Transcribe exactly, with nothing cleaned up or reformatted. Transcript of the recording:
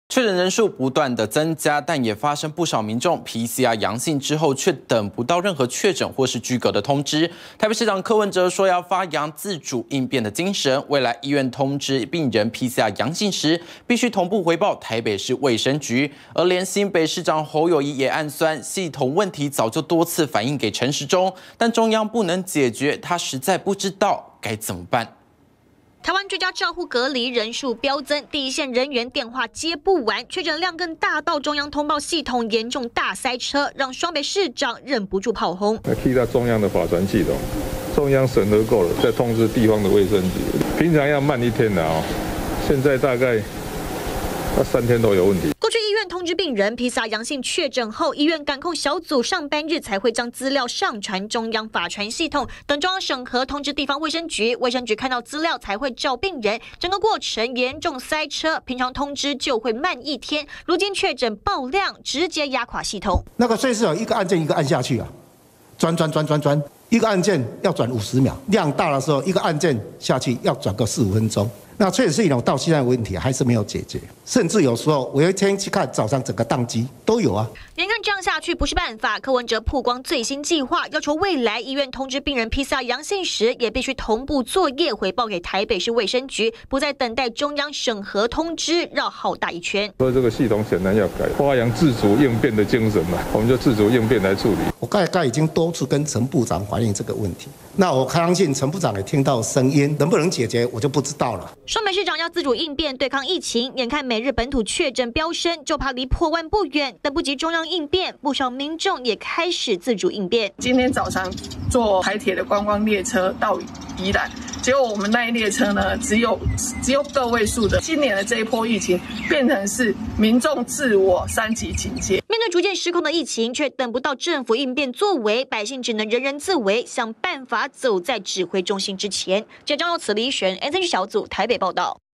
确诊人数不断的增加，但也发生不少民众 P C R 阳性之后，却等不到任何确诊或是居隔的通知。台北市长柯文哲说要发扬自主应变的精神，未来医院通知病人 P C R 阳性时，必须同步回报台北市卫生局。而连新北市长侯友宜也暗酸，系统问题早就多次反映给陈时中，但中央不能解决，他实在不知道该怎么办。 台湾居家照护隔离人数飙增，第一线人员电话接不完，确诊量更大到中央通报系统严重大塞车，让双北市长忍不住炮轰。 可以到中央的法传系统，中央审核够了，再通知地方的卫生局。平常要慢一天的哦，现在大概要三天都有问题。 过去医院通知病人 P C R 阳性确诊后，医院感控小组上班日才会将资料上传中央法传系统，等中央审核通知地方卫生局，卫生局看到资料才会照病人，整个过程严重塞车，平常通知就会慢一天，如今确诊爆量，直接压垮系统。 那个所以是有一个按键一个按下去啊，转转转转转，一个按键要转五十秒，量大的时候一个按键下去要转个四五分钟。 那确诊系统到现在问题还是没有解决，甚至有时候我有一天去看早上整个宕机都有啊。 眼看这样下去不是办法，柯文哲曝光最新计划，要求未来医院通知病人 P C R 阳性时，也必须同步作业回报给台北市卫生局，不再等待中央审核通知，绕好大一圈。 所以这个系统显然要改，发扬自主应变的精神嘛，我们就自主应变来处理。 我刚才已经多次跟陈部长反映这个问题，那我相信陈部长也听到声音，能不能解决我就不知道了。 双北市长要自主应变对抗疫情，眼看每日本土确诊飙升，就怕离破万不远。等不及中央应变，不少民众也开始自主应变。 今天早上坐台铁的观光列车到宜兰，结果我们那一列车呢，只有只有个位数的。今年的这一波疫情变成是民众自我三级警戒。 面对逐渐失控的疫情，却等不到政府应变作为，百姓只能人人自危，想办法走在指挥中心之前。记者张佑慈、李璇 ，S N G 小组台北报道。